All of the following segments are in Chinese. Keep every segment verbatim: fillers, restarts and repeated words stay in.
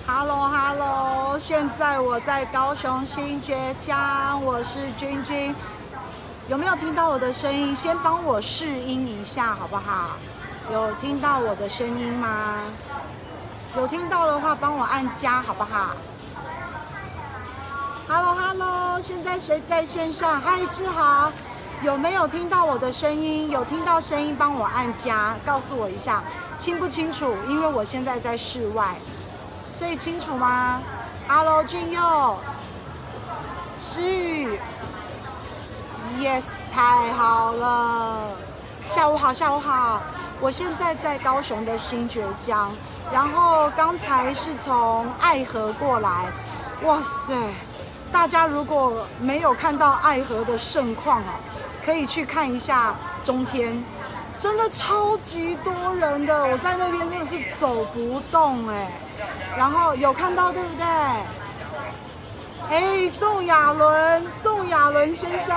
Hello Hello， 现在我在高雄新崛江，我是君君。有没有听到我的声音？先帮我试音一下好不好？有听到我的声音吗？有听到的话，帮我按加好不好 ？Hello Hello， 现在谁在线上？嗨，志豪，有没有听到我的声音？有听到声音，帮我按加，告诉我一下，清不清楚？因为我现在在室外。所以清楚吗 ？Hello， 俊佑，诗雨 ，Yes， 太好了！下午好，下午好。我现在在高雄的新崛江，然后刚才是从爱河过来。哇塞，大家如果没有看到爱河的盛况啊，可以去看一下中天，真的超级多人的。我在那边真的是走不动哎。然后有看到对不对？哎，宋亚伦，宋亚伦先生，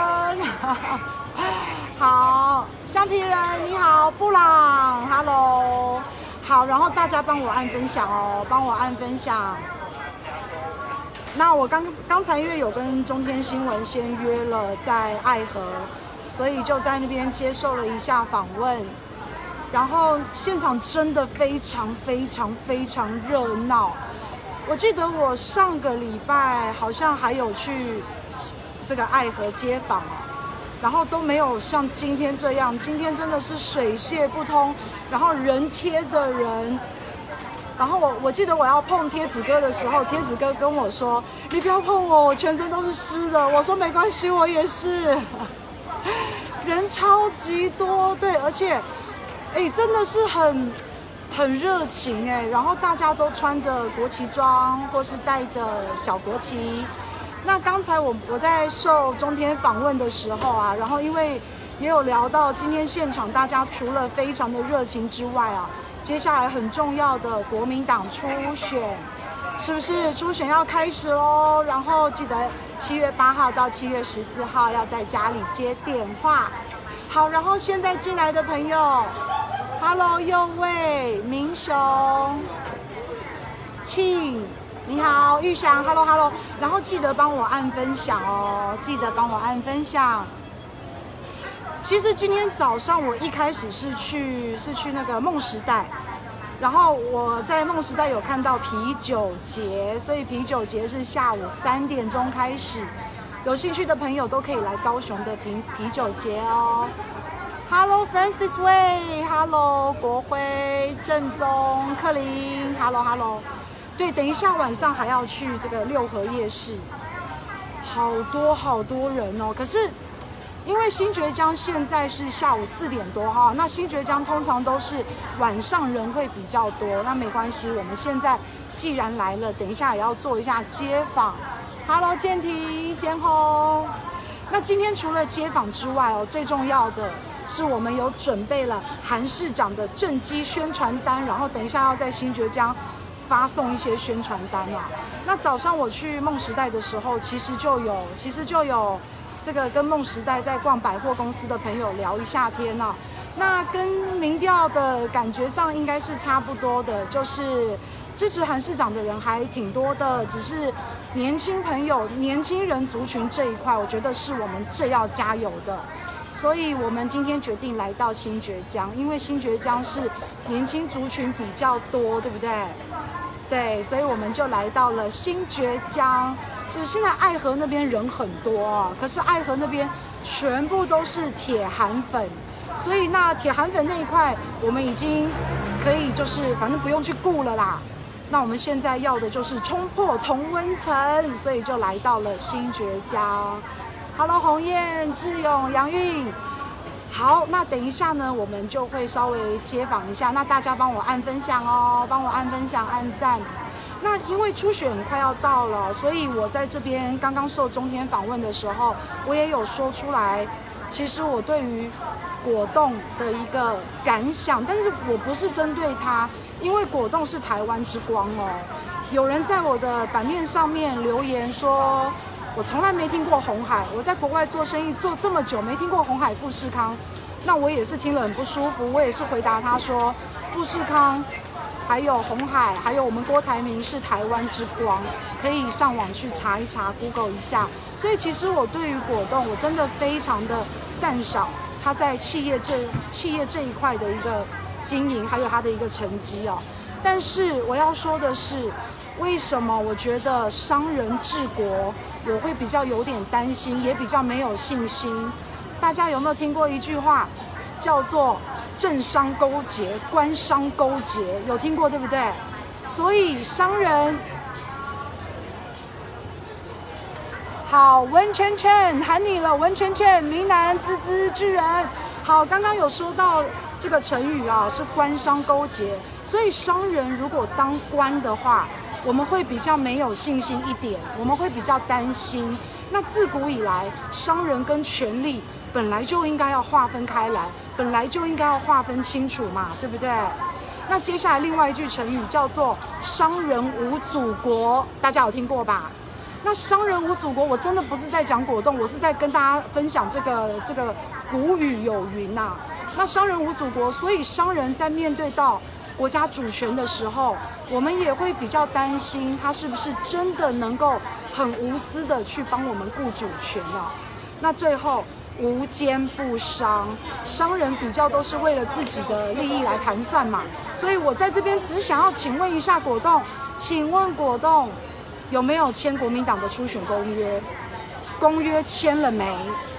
好，橡皮人你好，布朗 ，Hello， 好，然后大家帮我按分享哦，帮我按分享。那我刚刚才因为有跟中天新闻先约了在爱河，所以就在那边接受了一下访问。然后现场真的非常非常非常热闹。我记得我上个礼拜好像还有去这个爱河街访哦，然后都没有像今天这样，今天真的是水泄不通，然后人贴着人。然后我我记得我要碰贴纸哥的时候，贴纸哥跟我说：“你不要碰我，我全身都是湿的。”我说：“没关系，我也是。”人超级多，对，而且。哎，真的是很很热情哎，然后大家都穿着国旗装，或是带着小国旗。那刚才我我在受中天访问的时候啊，然后因为也有聊到今天现场大家除了非常的热情之外啊，接下来很重要的国民党初选，是不是初选要开始喽？然后记得七月八号到七月十四号要在家里接电话。好，然后现在进来的朋友。Hello， 右卫、明雄、庆，你好，玉祥 ，Hello Hello， 然后记得帮我按分享哦，记得帮我按分享。其实今天早上我一开始是去是去那个梦时代，然后我在梦时代有看到啤酒节，所以啤酒节是下午三点钟开始，有兴趣的朋友都可以来高雄的啤啤酒节哦。Hello Francis Way，Hello 国辉、正宗、克林 ，Hello Hello， 对，等一下晚上还要去这个六合夜市，好多好多人哦。可是因为新崛江现在是下午四点多哈，那新崛江通常都是晚上人会比较多，那没关系，我们现在既然来了，等一下也要做一下街访。Hello 健庭、先锋，那今天除了街访之外哦，最重要的。是我们有准备了韩市长的政绩宣传单，然后等一下要在新崛江发送一些宣传单啊。那早上我去梦时代的时候，其实就有，其实就有这个跟梦时代在逛百货公司的朋友聊一下天啊。那跟民调的感觉上应该是差不多的，就是支持韩市长的人还挺多的，只是年轻朋友、年轻人族群这一块，我觉得是我们最要加油的。所以我们今天决定来到新崛江，因为新崛江是年轻族群比较多，对不对？对，所以我们就来到了新崛江。就是现在爱河那边人很多啊，可是爱河那边全部都是铁韩粉，所以那铁韩粉那一块我们已经可以就是反正不用去顾了啦。那我们现在要的就是冲破同温层，所以就来到了新崛江。Hello， 鸿雁、志勇、杨韵，好，那等一下呢，我们就会稍微街访一下，那大家帮我按分享哦，帮我按分享、按赞。那因为初选快要到了，所以我在这边刚刚受中天访问的时候，我也有说出来，其实我对于果冻的一个感想，但是我不是针对他，因为果冻是台湾之光哦。有人在我的版面上面留言说。我从来没听过鸿海，我在国外做生意做这么久，没听过鸿海富士康，那我也是听了很不舒服，我也是回答他说，富士康还有鸿海，还有我们郭台铭是台湾之光，可以上网去查一查 ，Google 一下。所以其实我对于果冻，我真的非常的赞赏他在企业这企业这一块的一个经营，还有他的一个成绩哦。但是我要说的是，为什么我觉得商人治国，我会比较有点担心，也比较没有信心？大家有没有听过一句话，叫做政商勾结、官商勾结？有听过对不对？所以商人。好，文圈圈喊你了，文圈圈，明南孜孜巨人。好，刚刚有说到这个成语啊，是官商勾结，所以商人如果当官的话，我们会比较没有信心一点，我们会比较担心。那自古以来，商人跟权力本来就应该要划分开来，本来就应该要划分清楚嘛，对不对？那接下来另外一句成语叫做“商人无祖国”，大家有听过吧？那商人无祖国，我真的不是在讲果冻，我是在跟大家分享这个这个古语有云呐、啊。那商人无祖国，所以商人在面对到国家主权的时候，我们也会比较担心他是不是真的能够很无私的去帮我们顾主权啊。那最后无奸不商，商人比较都是为了自己的利益来盘算嘛。所以我在这边只想要请问一下果冻，请问果冻。有没有签国民党的初选公约？公约签了没？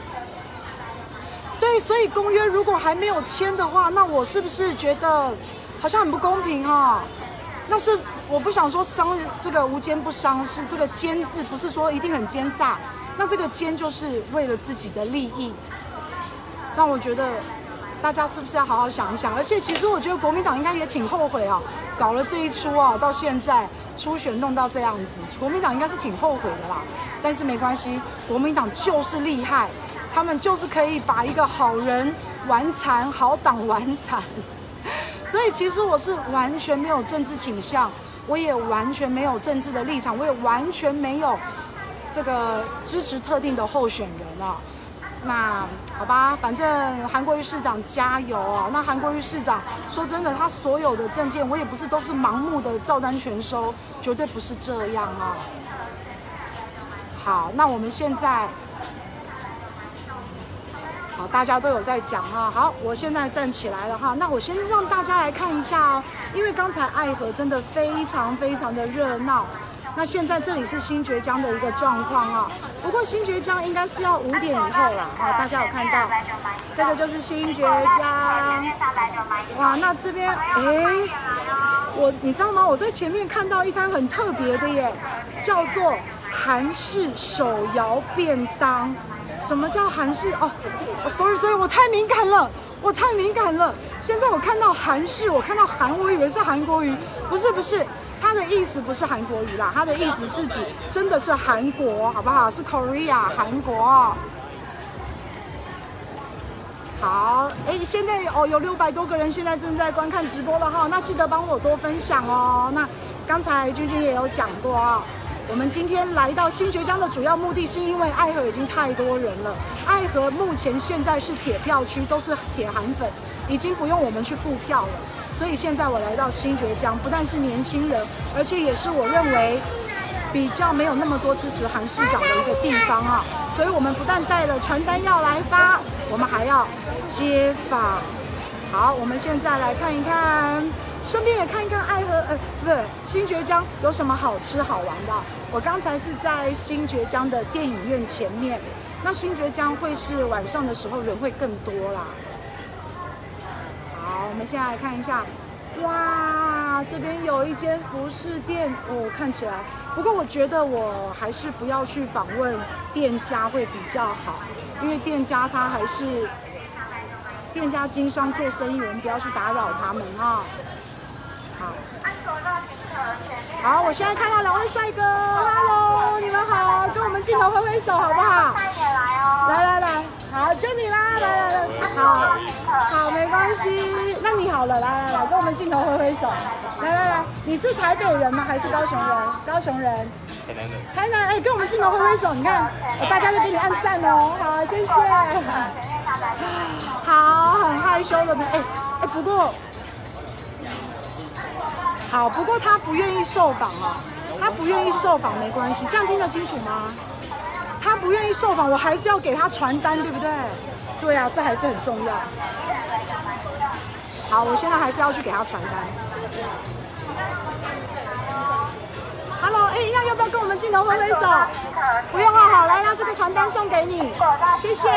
对，所以公约如果还没有签的话，那我是不是觉得好像很不公平啊？那是我不想说商这个无奸不商，是这个奸字不是说一定很奸诈，那这个奸就是为了自己的利益。那我觉得大家是不是要好好想一想？而且其实我觉得国民党应该也挺后悔啊，搞了这一出啊，到现在。初选弄到这样子，国民党应该是挺后悔的啦。但是没关系，国民党就是厉害，他们就是可以把一个好人玩残，好党玩残。所以其实我是完全没有政治倾向，我也完全没有政治的立场，我也完全没有这个支持特定的候选人啊。那好吧，反正韩国瑜市长加油啊！那韩国瑜市长说真的，他所有的政见，我也不是都是盲目的照单全收，绝对不是这样啊。好，那我们现在，好，大家都有在讲啊。好，我现在站起来了哈。那我先让大家来看一下哦，因为刚才爱河真的非常非常的热闹。那现在这里是新崛江的一个状况啊，不过新崛江应该是要五点以后了啊，大家有看到，这个就是新崛江，哇，那这边哎，我你知道吗？我在前面看到一摊很特别的耶，叫做韩式手摇便当。什么叫韩式？哦，我 sorry sorry， 我太敏感了，我太敏感了。现在我看到韩式，我看到韩，我以为是韩国语，不是不是。它的意思不是韩国语啦，它的意思是指真的是韩国，好不好？是 Korea 韩国。好，哎，现在哦有六百多个人现在正在观看直播了哈，那记得帮我多分享哦。那刚才君君也有讲过啊，我们今天来到新崛江的主要目的是因为爱河已经太多人了，爱河目前现在是铁票区，都是铁韩粉，已经不用我们去顾票了。所以现在我来到新崛江，不但是年轻人，而且也是我认为比较没有那么多支持韩市长的一个地方啊。所以我们不但带了传单要来发，我们还要街访。好，我们现在来看一看，顺便也看一看爱河呃，不是新崛江有什么好吃好玩的。我刚才是在新崛江的电影院前面，那新崛江会是晚上的时候人会更多啦。好，我们现在来看一下，哇，这边有一间服饰店哦，看起来。不过我觉得我还是不要去访问店家会比较好，因为店家他还是店家经商做生意，我们不要去打扰他们啊。好，好，我现在看到两位帅哥 ，Hello， 你们好，跟我们镜头挥挥手好不好？来来来，好，就你啦，来来来，好，好，没关系，那你好了，来来来，跟我们镜头挥挥手，来来来，你是台北人吗？还是高雄人？高雄人。台南人。台南，哎，跟我们镜头挥挥手，你看，大家都给你按赞哦，好，谢谢。好，很害羞的朋友，哎哎，不过。 好，不过他不愿意受访啊，他不愿意受访没关系，这样听得清楚吗？他不愿意受访，我还是要给他传单，对不对？对啊，这还是很重要。好，我现在还是要去给他传单。Hello， 哎，那要不要跟我们镜头挥挥手？不用啊，好，来，那这个传单送给你，谢谢。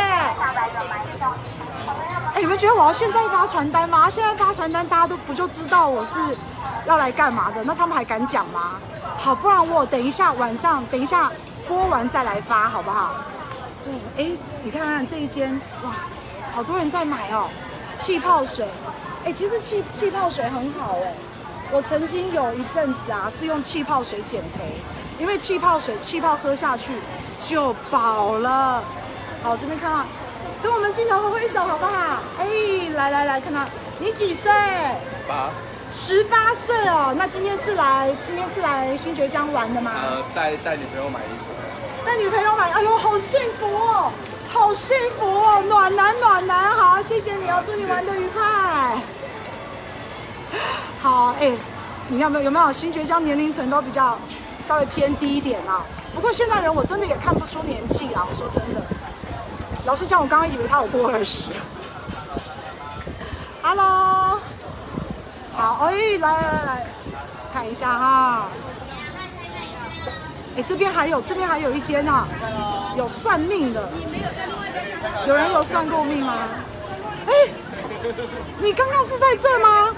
哎，你们觉得我要现在发传单吗？现在发传单，大家都不就知道我是要来干嘛的？那他们还敢讲吗？好，不然我等一下晚上，等一下播完再来发，好不好？对，哎，你看看这一间，哇，好多人在买哦，气泡水。哎，其实气气泡水很好哎。我曾经有一阵子啊，是用气泡水减肥，因为气泡水气泡喝下去就饱了。好，这边看到，跟我们镜头挥挥手好不好？哎，来来来，看到你几岁？ 十八。 十八岁哦，那今天是来今天是来新爵江玩的吗？ 呃，带带女朋友买衣服。 带女朋友买，哎呦，好幸福哦，好幸福哦，暖男暖男，好，谢谢你哦，祝你玩得愉快。好，哎、欸，你有没有有没有新爵江年龄层都比较稍微偏低一点啊？不过现代人我真的也看不出年纪啊，我说真的。老实讲，我刚刚以为他有过二十。Hello， 好，哎、欸，来来来来，看一下哈。哎、欸，这边还有这边还有一间啊，有算命的。有人有算过命吗？哎、欸，你刚刚是在这吗？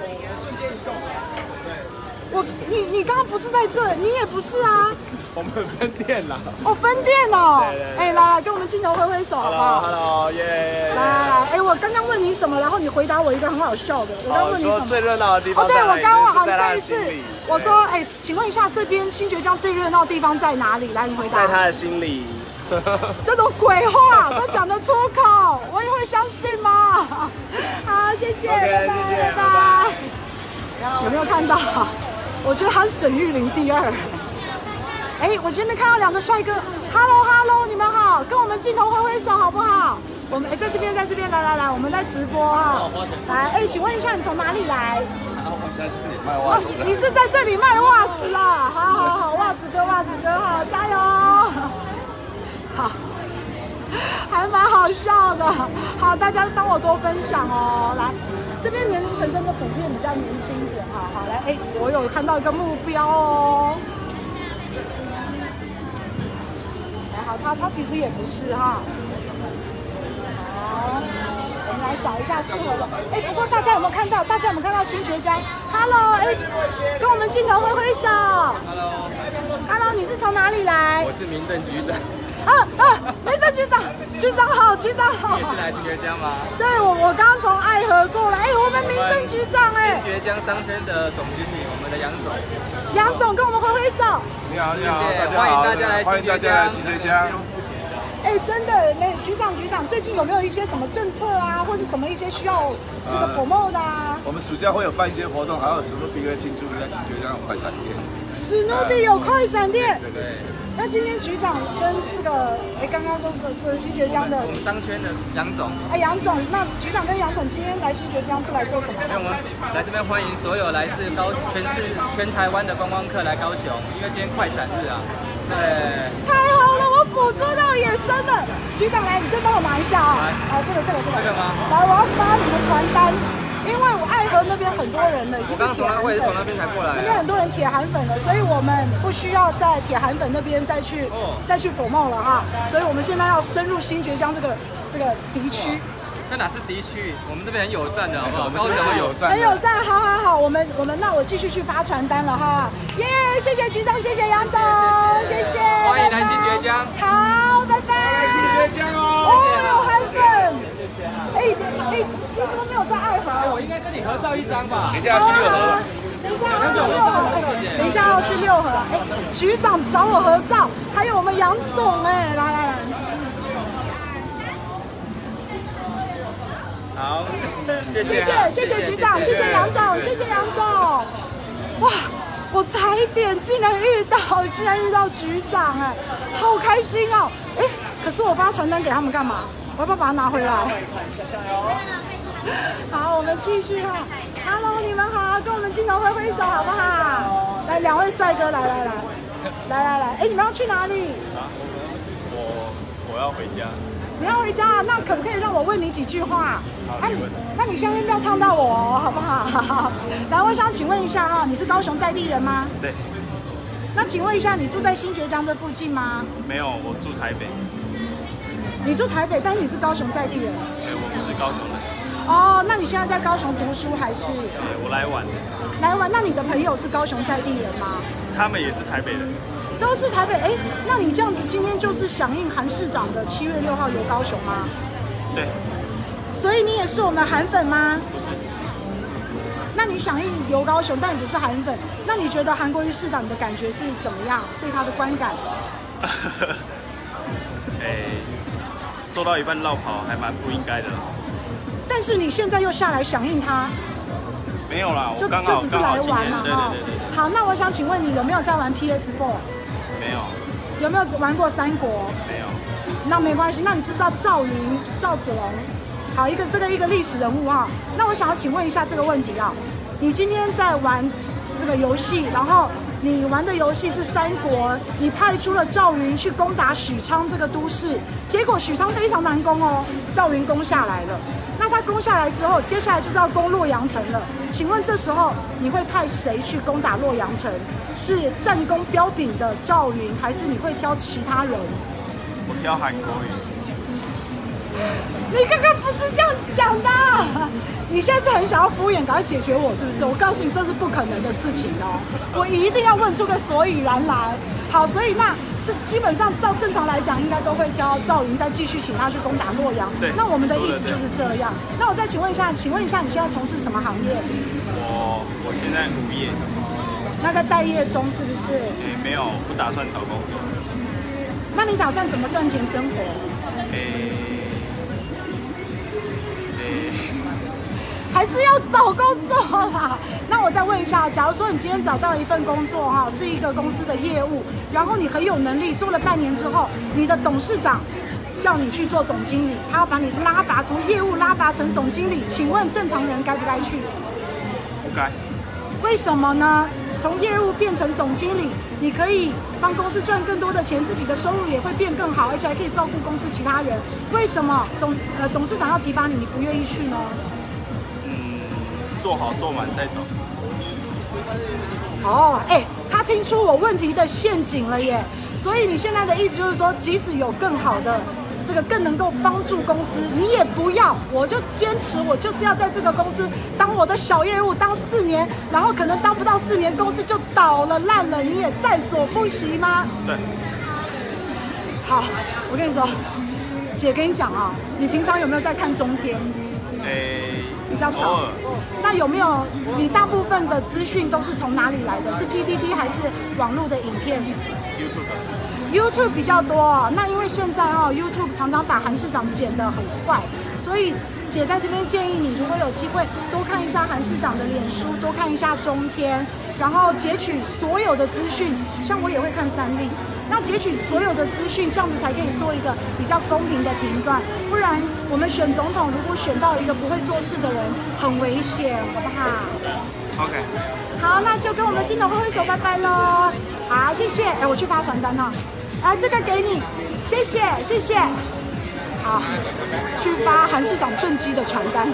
我你你刚刚不是在这，你也不是啊。 我们分店啦。哦， 分店哦。哎，来来，跟我们镜头挥挥手好不好 ？Hello， 耶！ 来来来，哎，我刚刚问你什么，然后你回答我一个很好笑的。我刚问你什么？ 最热闹的地方。 哦，对，我刚刚好像在是我说，哎，请问一下，这边新爵江最热闹的地方在哪里？来，你回答。 在他的心里。 这种鬼话都讲得出口，我也会相信吗？好，谢谢，拜拜，拜拜。有没有看到？我觉得他是沈玉琳第二。哎，我前面看到两个帅哥 ，Hello Hello， 你们好，跟我们镜头挥挥手好不好？我们哎，在这边，在这边，来来来，我们在直播啊。来，哎，请问一下，你从哪里来？哦，你是在这里卖袜子啦？好好好，袜子哥，袜子哥，好，加油！好，还蛮好笑的。好，大家帮我多分享哦。来，这边年龄层真的普遍比较年轻一点。好好来，哎，我有看到一个目标哦。还好，他他其实也不是哈。好，我们来找一下适合的。哎，不过大家有没有看到？大家有没有看到新爵江 ？Hello， 哎，跟我们镜头挥挥手。Hello，Hello， 你是从哪里来？ 我是民政局长。 啊啊！民政局长，局长好，局长好。 你是来新爵江吗？ 对，我我刚刚从爱河过来。哎，我们民政局长哎。 新爵江商圈的总经理，我们的杨总。 杨总跟我们挥挥手。 你好，你好，欢迎大家来新爵江。新爵江。 哎，真的，那局长局长，最近有没有一些什么政策啊，或是什么一些需要这个 promote 的啊？ 我们暑假会有办一些活动，还有史努比会庆祝在新爵江有快闪店。 史努比有快闪店。 对对。 那今天局长跟这个，哎，刚刚说是这新爵江的， 我们商圈的杨总， 哎，杨总，那局长跟杨总今天来新爵江是来做什么？ 因为我们来这边欢迎所有来自高全市全台湾的观光客来高雄，因为今天快闪日啊，对。 太好了，我捕捉到野生了。局长来，你再帮我拿一下啊，啊，这个这个这个， 这个吗？ 来，我要发你的传单。因为我爱河那边很多人了，已经是铁韩粉， 我也是从那边才过来。 那边很多人铁韩粉了，所以我们不需要在铁韩粉那边再去、哦、再去 promote 了哈。所以我们现在要深入新爵江这个这个敌区。 那哪是敌区？我们这边很友善的，好不好？高雄很友善， 很友善。好好好，我们我们那我继续去发传单了哈。耶、yeah, ，谢谢局长，谢谢杨总，谢谢。 欢迎来新爵江。 好，拜拜。 来新爵江哦。 哦，有韩粉。哎哎，你怎么没有在爱河？ 我应该跟你合照一张吧。 等一下要去六合。 等一下要去六合。等一下要去六合。哎，局长找我合照，还有我们杨总哎，来来来。 好，谢谢谢谢谢局长，谢谢杨总，谢谢杨总。哇，我踩点竟然遇到，竟然遇到局长哎，好开心哦。哎，可是我发传单给他们干嘛？我要不要把它拿回来？ 好，我们继续哈。Hello， 你们好，跟我们镜头挥挥手好不好？来，两位帅哥，来来来，来来来，哎，你们要去哪里？ 啊，我我要回家。 你要回家，那可不可以让我问你几句话？ 好， 那你问。 那你香烟不要烫到我哦，好不好？来，我想请问一下哈，你是高雄在地人吗？ 对。 那请问一下，你住在新爵江这附近吗？ 没有，我住台北。 你住台北，但是你是高雄在地人。 哎，我不是高雄人。 哦，那你现在在高雄读书还是？ 哎，我来玩。 来玩，那你的朋友是高雄在地人吗？ 他们也是台北人。 都是台北，哎，那你这样子今天就是响应韩市长的七月六号游高雄吗？ 对。 所以你也是我们韩粉吗？ 不是。 那你响应游高雄，但你不是韩粉，那你觉得韩国瑜市长你的感觉是怎么样？对他的观感？ 哎，做到一半绕跑还蛮不应该的。 但是你现在又下来响应他？ 没有啦， 就我刚好就只是来玩嘛， 对对对对。 好，那我想请问你有没有在玩 P S 四？ 没有。 有没有玩过三国？ 没有。 那没关系，那你知不知道赵云、赵子龙？好，一个这个一个历史人物啊。那我想要请问一下这个问题啊，你今天在玩这个游戏，然后你玩的游戏是三国，你派出了赵云去攻打许昌这个都市，结果许昌非常难攻哦，赵云攻下来了。那他攻下来之后，接下来就是要攻洛阳城了。请问这时候你会派谁去攻打洛阳城？是战功彪炳的赵云，还是你会挑其他人？ 我挑韩国瑜。 你刚刚不是这样讲的，你现在是很想要敷衍，赶快解决我是不是？我告诉你，这是不可能的事情哦，我一定要问出个所以然来。好，所以那这基本上照正常来讲，应该都会挑赵云，再继续请他去攻打洛阳。 对， 那我们的意思就是这样。那我再请问一下，请问一下，你现在从事什么行业？ 我我现在无业。 那在待业中是不是？ 诶，没有，不打算找工作。 那你打算怎么赚钱生活？ 诶。 还是要找工作啦。那我再问一下，假如说你今天找到一份工作哈，是一个公司的业务，然后你很有能力，做了半年之后，你的董事长叫你去做总经理，他要把你拉拔从业务拉拔成总经理，请问正常人该不该去？ 不该。 为什么呢？从业务变成总经理，你可以帮公司赚更多的钱，自己的收入也会变更好，而且还可以照顾公司其他人。为什么总呃董事长要提拔你，你不愿意去呢？ 做好做满再走。 哦，哎，他听出我问题的陷阱了耶！所以你现在的意思就是说，即使有更好的这个更能够帮助公司，你也不要，我就坚持，我就是要在这个公司当我的小业务，当四年，然后可能当不到四年，公司就倒了烂了，你也在所不惜吗？ 对。 好，我跟你说，姐跟你讲啊，你平常有没有在看中天？ 诶， 比较少。那有没有你大部分的资讯都是从哪里来的？是 P T T 还是网络的影片 ？YouTube。YouTube 比较多。那因为现在哦 ，YouTube 常常把韩市长剪得很坏，所以姐在这边建议你，如果有机会多看一下韩市长的脸书，多看一下中天，然后截取所有的资讯。像我也会看三立。那截取所有的资讯，这样子才可以做一个比较公平的评断。不然，我们选总统如果选到一个不会做事的人，很危险，好不好 ？OK。 好，那就跟我们镜头挥挥手，拜拜喽。好，谢谢。哎，我去发传单了。啊，这个给你，谢谢，谢谢。好，去发韩市长政绩的传单。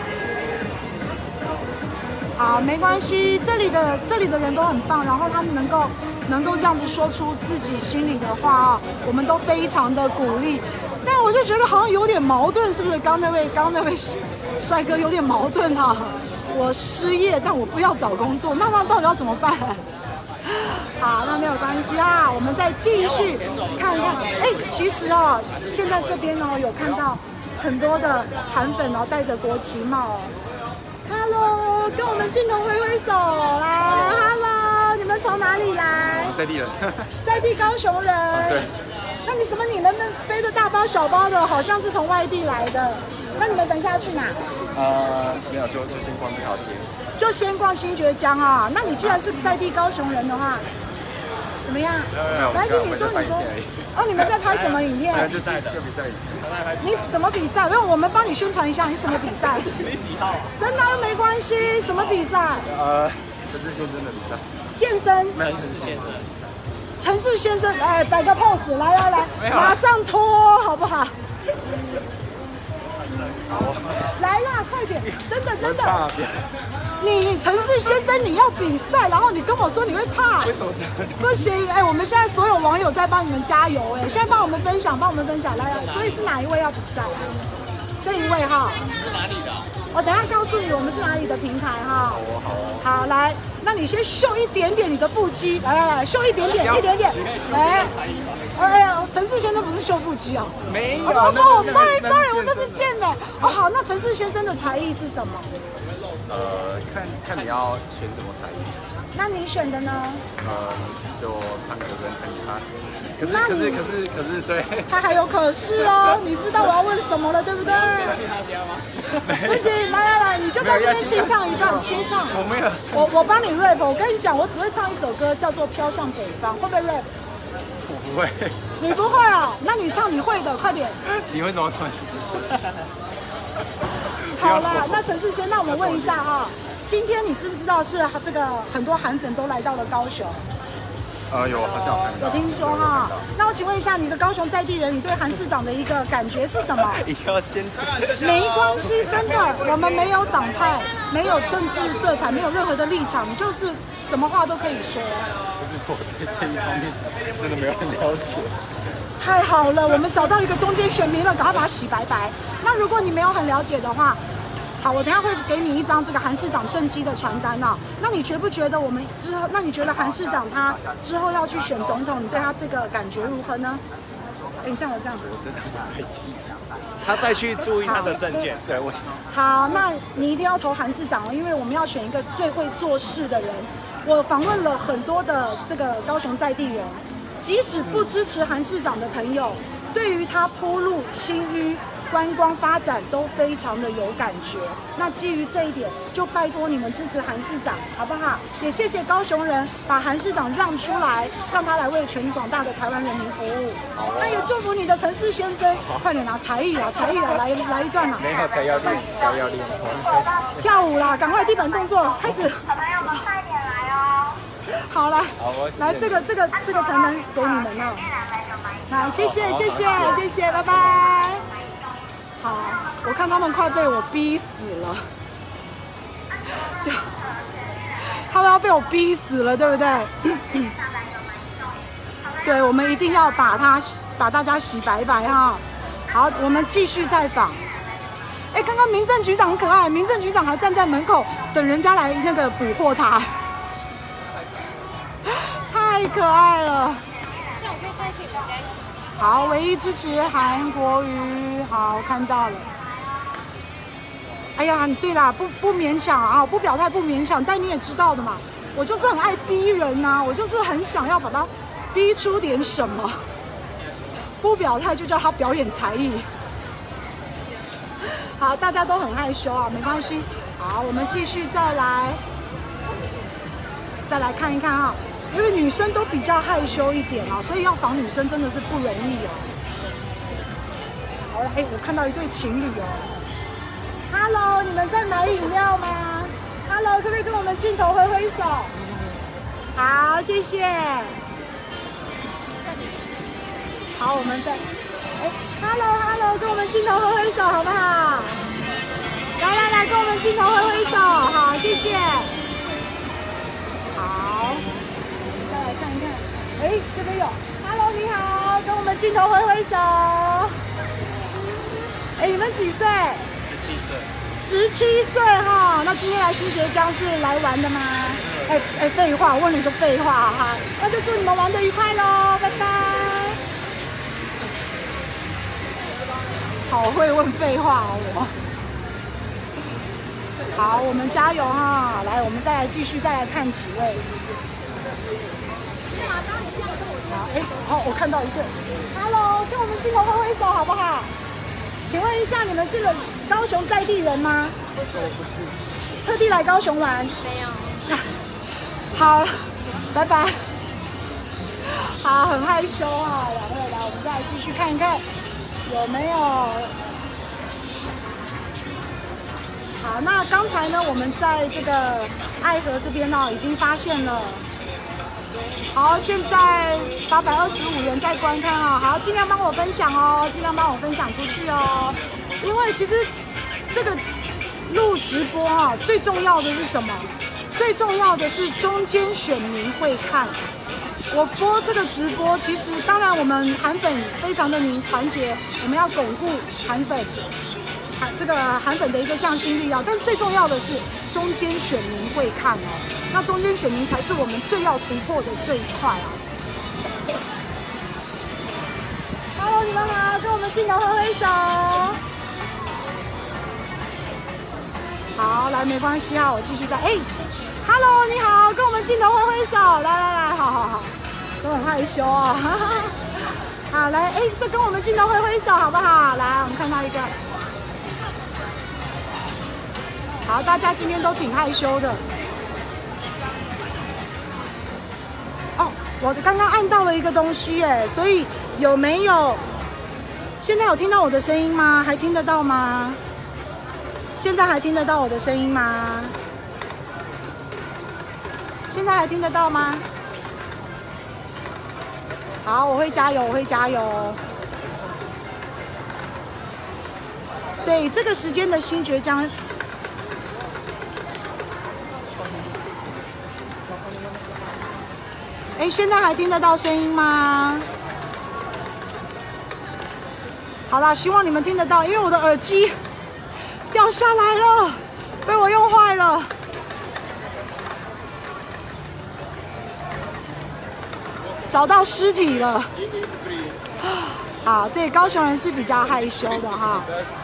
好，没关系，这里的这里的人都很棒，然后他们能够。能够这样子说出自己心里的话啊，我们都非常的鼓励。但我就觉得好像有点矛盾，是不是？刚那位刚那位帅哥有点矛盾啊。我失业，但我不要找工作，那那到底要怎么办？好，那没有关系啊，我们再继续看看。哎，其实哦，现在这边哦有看到很多的韩粉哦戴着国旗帽。Hello， 跟我们镜头挥挥手来 ，Hello。你们从哪里来？ 在地人， 在地高雄人。 啊、对。 那你怎么你们们背着大包小包的，好像是从外地来的？那你们等一下要去哪？ 呃，没有，就就先逛这条街。 就先逛新爵江啊。那你既然是在地高雄人的话， 怎么样？ 没有， 关系，你说你说。哦，你们在拍什么影片？ 就是就比赛。 你什么比赛？因为我们帮你宣传一下，你什么比赛？ 你几号？ 真的没关系，什么比赛？ 呃，陈志先生的比赛。 健身。 陈志先生。 陈氏先生，哎，摆个 pose， 来来来，马上脱，好不好？来啦，快点！真的真的。你陈氏先生，你要比赛，然后你跟我说你会怕， 为什么这样？ 不行，哎，我们现在所有网友在帮你们加油，哎，现在帮我们分享，帮我们分享，来来，所以是哪一位要比赛？这一位哈。 是哪里的？ 我等一下告诉你我们是哪里的平台哈。 好哦，好哦。 好，来，那你先秀一点点你的腹肌，来来来，秀一点点，一点点，来。哎呀，陈氏先生不是秀腹肌啊？ 没有。 哦 ，sorry sorry， 我那是健美。哦，好，那陈氏先生的才艺是什么？ 呃，看看你要选什么才艺。 那你选的呢？ 呃，就唱歌跟弹吉他。可是可是可是可是对。 他还有可是哦，你知道我要问什么了，对不对？ 去他家吗？ 不行，来来来，你就在这边清唱一段，清唱。 我没有。 我我帮你 rap， 我跟你讲，我只会唱一首歌，叫做《飘向北方》，会不会 rap？ 我不会。 你不会啊？那你唱你会的，快点。 你为什么突然生气？ 好啦，那陈世轩，那我们问一下啊，今天你知不知道是这个很多韩粉都来到了高雄？ 呃，有，好像有看到。 有听说哈。那我请问一下，你是高雄在地人，你对韩市长的一个感觉是什么？ 一定要先。 没关系，真的，我们没有党派，没有政治色彩，没有任何的立场，就是什么话都可以说。 可是我对这一方面真的没有很了解。 太好了，我们找到一个中间选民了，赶快把它洗白白。那如果你没有很了解的话，好，我等一下会给你一张这个韩市长政绩的传单啊。那你觉不觉得我们之后，那你觉得韩市长他之后要去选总统，你对他这个感觉如何呢？哎，你这样我这样子， 我真的不太清楚。 他再去注意他的证件。 对，我。 好，那你一定要投韩市长哦，因为我们要选一个最会做事的人。我访问了很多的这个高雄在地人。即使不支持韩市长的朋友，对于他铺路、清淤、观光发展都非常的有感觉。那基于这一点，就拜托你们支持韩市长，好不好？也谢谢高雄人把韩市长让出来，让他来为全广大的台湾人民服务。那也祝福你的陈氏先生，快点拿才艺啦，才艺啦，来来一段啦。 没有才要练，才要练。 跳舞啦，赶快地板动作开始。 小朋友们快点来哦！ 好来，来这个这个这个传单给你们了。来，谢谢谢谢谢谢，拜拜。好，我看他们快被我逼死了，就他们要被我逼死了，对不对？对，我们一定要把他把大家洗白白哈。好，我们继续再访。哎，刚刚民政局长很可爱，民政局长还站在门口等人家来那个捕获他。太可爱了！ 这样我可以带去你们家。 好，唯一支持韩国瑜，好看到了。哎呀，对啦，不不勉强啊，不表态不勉强，但你也知道的嘛，我就是很爱逼人呐、啊，我就是很想要把他逼出点什么。不表态就叫他表演才艺。好，大家都很害羞啊，没关系。好，我们继续再来，再来看一看啊。因为女生都比较害羞一点啊，所以要访女生真的是不容易哦。好，哎，我看到一对情侣哦。Hello， 你们在买饮料吗 ？Hello， 可不可以跟我们镜头挥挥手？好，谢谢。好，我们再，哎 ，Hello，Hello， 跟我们镜头挥挥手好不好？来来来，跟我们镜头挥挥手，好，谢谢。好。来看一看，哎，这边有 ，Hello， 你好，跟我们镜头挥挥手。哎，你们几岁？ 十七岁。 十七岁哈，那今天来新学江是来玩的吗？哎哎，废话，我问了一个废话哈，那就祝你们玩得愉快喽，拜拜。好会问废话哦，我。好，我们加油哈！来，我们再来继续再来看几位。好，哎，好，我看到一对 ，Hello， 跟我们镜头挥挥手好不好？请问一下，你们是高雄在地人吗？ 不是，不是。 特地来高雄玩？ 没有。 好，拜拜。 好，很害羞啊，两位来，我们再来继续看一看有没有。好，那刚才呢，我们在这个爱河这边呢，已经发现了。好，现在八百二十五元在观看啊，好，尽量帮我分享哦，尽量帮我分享出去哦。因为其实这个录直播啊，最重要的是什么？最重要的是中间选民会看。我播这个直播，其实当然我们韩粉非常的团结，我们要巩固韩粉。韩这个韩粉的一个向心力啊，但最重要的是中间选民会看哦，那中间选民才是我们最要突破的这一块啊。Hello， 你们好，跟我们镜头挥挥手。好，来没关系啊，我继续在。哎 ，Hello， 你好，跟我们镜头挥挥手，来来来，好好好，都很害羞啊。好，来，哎，再跟我们镜头挥挥手好不好？来，我们看到一个。好，大家今天都挺害羞的。哦，我刚刚按到了一个东西耶，所以有没有？现在有听到我的声音吗？还听得到吗？现在还听得到我的声音吗？现在还听得到吗？好，我会加油，我会加油。对，这个时间的新崛江。哎，现在还听得到声音吗？好啦，希望你们听得到，因为我的耳机掉下来了，被我用坏了。找到尸体了。好，对，高雄人是比较害羞的哈。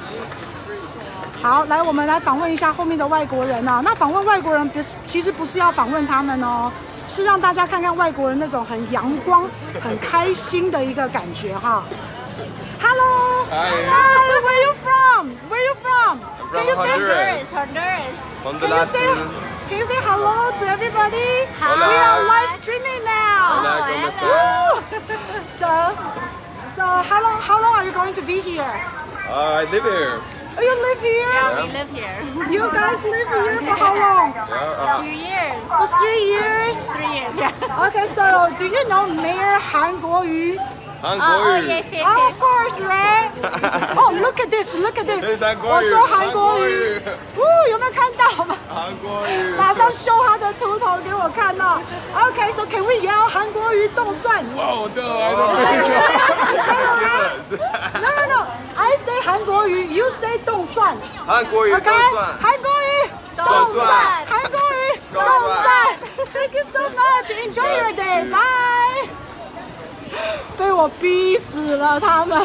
好，来，我们来访问一下后面的外国人啊。那访问外国人不是，其实不是要访问他们哦，是让大家看看外国人那种很阳光、很开心的一个感觉哈。Hello. Hi. Hi. Where you from? Where you from? I'm Can you from say Honduras. Honduras. Can you Honduras. say Can you say hello to everybody? Hola. We are live streaming now. Hola, ¿cómo estás? Woo! So, so how long how long are you going to be here? Uh, I live here. Oh, you live here? Yeah, we live here. You guys live here for how long? Yeah, Two years. For three years. Three years, yeah. Okay, so do you know Mayor Han Kuo-yu? Oh, oh, Hanguoyu. yes, yes, Oh, yes. of course, right? Oh, look at this, look at this. 这是韩国瑜我说韩国瑜， 韩呜，有没有看到吗？ Hanguoyu. 马上秀他的秃头给我看到。Okay, so can we yell 韩国瑜动算 Wow, no, I don't think so. No, no, no. I say 韩国瑜 you say 动算。 Hanguoyu OK， 动算。 韩国瑜动算韩国瑜动动算。 算 Thank you so much. Enjoy your day. Bye. 被我逼死了，他们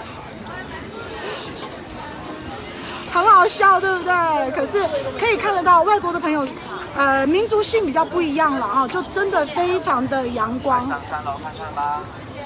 很好笑，对不对？可是可以看得到外国的朋友，呃，民族性比较不一样了哈，就真的非常的阳光。 三楼看看吧。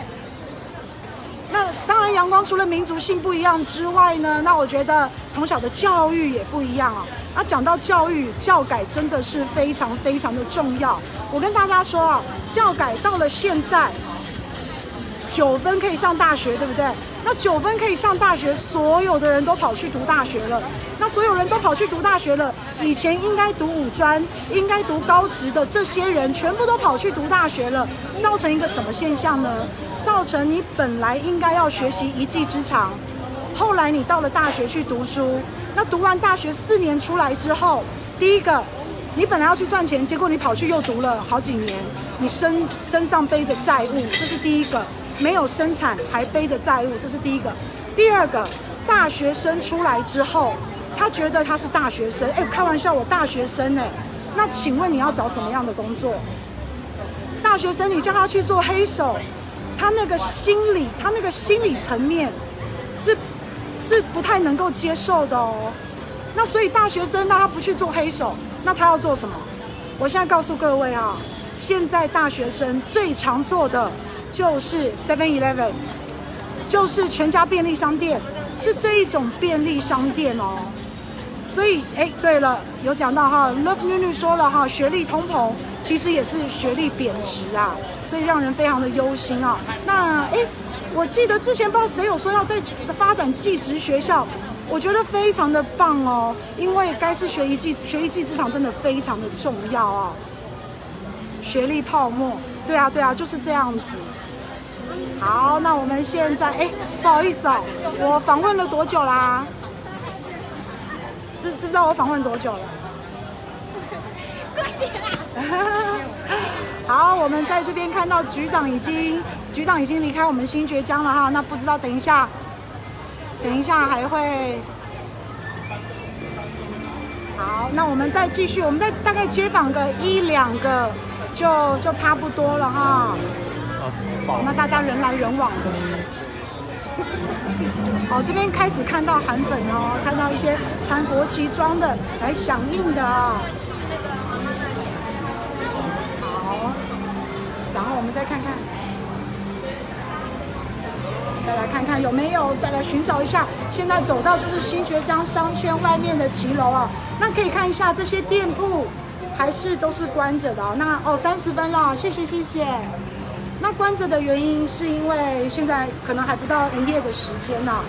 那当然，阳光除了民族性不一样之外呢，那我觉得从小的教育也不一样啊。那讲到教育，教改真的是非常非常的重要。我跟大家说啊，教改到了现在。九分可以上大学，对不对？那九分可以上大学，所有的人都跑去读大学了。那所有人都跑去读大学了，以前应该读五专、应该读高职的这些人，全部都跑去读大学了，造成一个什么现象呢？造成你本来应该要学习一技之长，后来你到了大学去读书，那读完大学四年出来之后，第一个，你本来要去赚钱，结果你跑去又读了好几年，你身身上背着债务，这是第一个。没有生产还背着债务，这是第一个。第二个，大学生出来之后，他觉得他是大学生，哎，开玩笑，我大学生哎，那请问你要找什么样的工作？大学生你叫他去做黑手，他那个心理，他那个心理层面是是不太能够接受的哦。那所以大学生那他不去做黑手，那他要做什么？我现在告诉各位啊，现在大学生最常做的。就是 seven eleven， 就是全家便利商店，是这一种便利商店哦。 所以哎，对了，有讲到哈 ，Love 女女说了哈，学历通膨其实也是学历贬值啊，所以让人非常的忧心啊。那哎，我记得之前不知道谁有说要在发展技职学校。我觉得非常的棒哦，因为该是学一技学一技之长真的非常的重要哦。学历泡沫，对啊对啊，就是这样子。好，那我们现在哎，不好意思哦，我访问了多久啦？知知不知道我访问多久了？快点啊！好，我们在这边看到局长已经局长已经离开我们新崛江了哈，那不知道等一下。等一下还会，好，那我们再继续，我们再大概接访个一两个就就差不多了哈。好，那大家人来人往的。好，这边开始看到韩粉哦，看到一些穿国旗装的来响应的啊。好，然后我们再看看。再来看看有没有，再来寻找一下。现在走到就是新崛江商圈外面的骑楼啊，那可以看一下这些店铺还是都是关着的哦。那哦，三十分了，谢谢谢谢。那关着的原因是因为现在可能还不到营业的时间呢。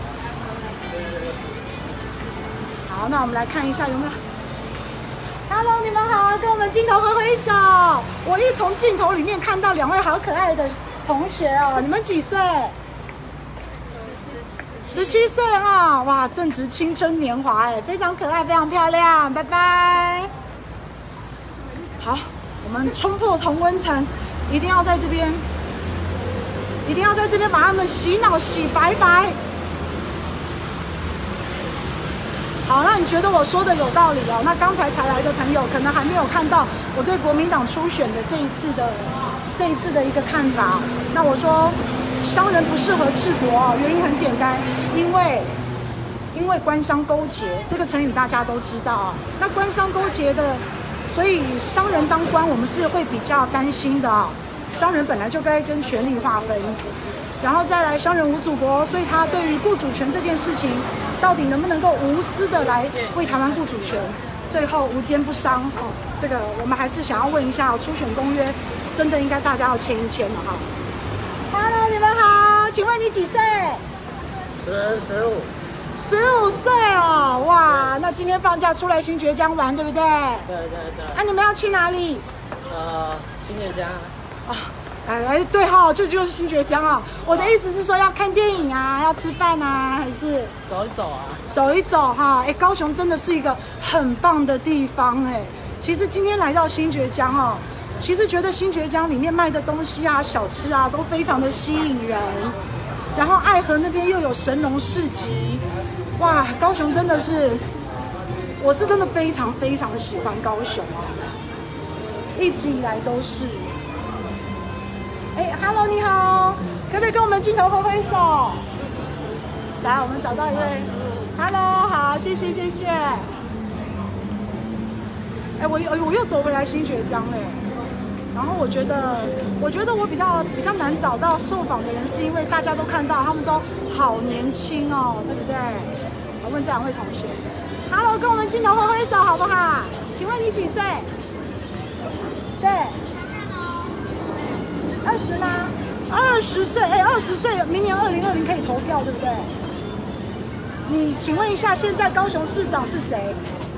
好，那我们来看一下有没有。Hello， 你们好，跟我们镜头挥挥手。我一从镜头里面看到两位好可爱的同学哦，你们几岁？十七岁哈，哇，正值青春年华哎，非常可爱，非常漂亮，拜拜。好，我们冲破同温层，一定要在这边，一定要在这边把他们洗脑洗白白。好，那你觉得我说的有道理哦？那刚才才来的朋友可能还没有看到我对国民党初选的这一次的这一次的一个看法。那我说。商人不适合治国，原因很简单，因为因为官商勾结这个成语大家都知道。那官商勾结的，所以商人当官，我们是会比较担心的。商人本来就该跟权力划分，然后再来商人无祖国，所以他对于顾主权这件事情，到底能不能够无私的来为台湾顾主权，最后无奸不商哦。这个我们还是想要问一下，初选公约真的应该大家要签一签了哈。Hello， 你们好，请问你几岁？ 十十五， 十五岁哦，哇，那今天放假出来新崛江玩，对不对？ 对对对。 啊，你们要去哪里？ 呃，新崛江。 啊，哎哎，对哈、哦，这就是新崛江啊。我的意思是说，要看电影啊，要吃饭啊，还是走一走啊？ 走一走哈。哎，高雄真的是一个很棒的地方哎。其实今天来到新崛江哦。其实觉得新崛江里面卖的东西啊、小吃啊都非常的吸引人，然后爱河那边又有神农市集，哇，高雄真的是，我是真的非常非常喜欢高雄啊，一直以来都是。哎 ，Hello， 你好，可不可以跟我们镜头挥挥手？来，我们找到一位 ，Hello， 好，谢谢谢谢。哎，我我又走回来新崛江嘞。然后我觉得，我觉得我比较比较难找到受访的人，是因为大家都看到他们都好年轻哦，对不对？我问这两位同学 ，Hello， 跟我们镜头挥挥手好不好？请问你几岁？对，二十吗？二十岁，哎，二十岁，明年二零二零可以投票，对不对？你请问一下，现在高雄市长是谁？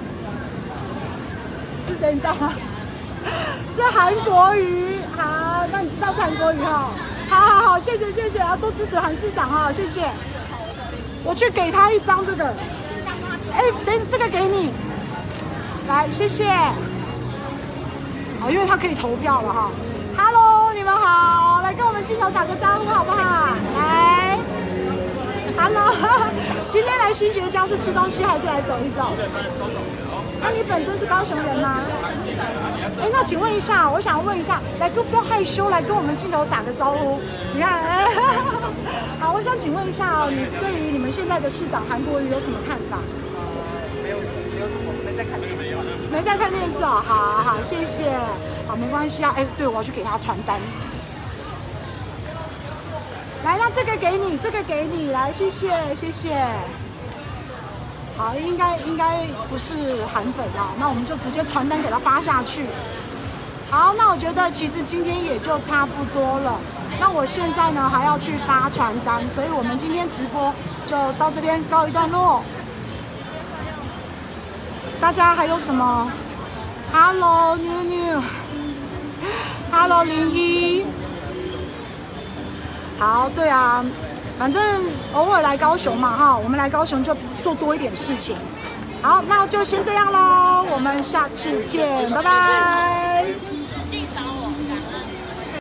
是谁？你知道吗？是韩国瑜，好，那你知道是韩国瑜哈？好好好，谢谢谢谢啊，多支持韩市长哈，谢谢。我去给他一张这个，哎，等这个给你，来，谢谢。好，因为他可以投票了哈。Hello， 你们好，来跟我们镜头打个招呼好不好？来 ，Hello， 今天来新崛江是吃东西还是来走一走？走走。那你本身是高雄人吗？哎，那请问一下，我想问一下，来哥不要害羞，来跟我们镜头打个招呼。你看，哎，好，我想请问一下哦，你对于你们现在的市长韩国瑜有什么看法？ 没有，没有什么，没在看电视。 没在看电视哦，好好好，谢谢。好，没关系啊。哎，对，我要去给他传单。来，那这个给你，这个给你，来，谢谢，谢谢。 好，应该应该不是韩粉啦，那我们就直接传单给他发下去。好，那我觉得其实今天也就差不多了。那我现在呢还要去发传单，所以我们今天直播就到这边告一段落。大家还有什么 ？Hello， 妞妞。Hello， 零一。好，对啊，反正偶尔来高雄嘛，哈，我们来高雄就做多一点事情。好，那就先这样喽，我们下次见，拜拜。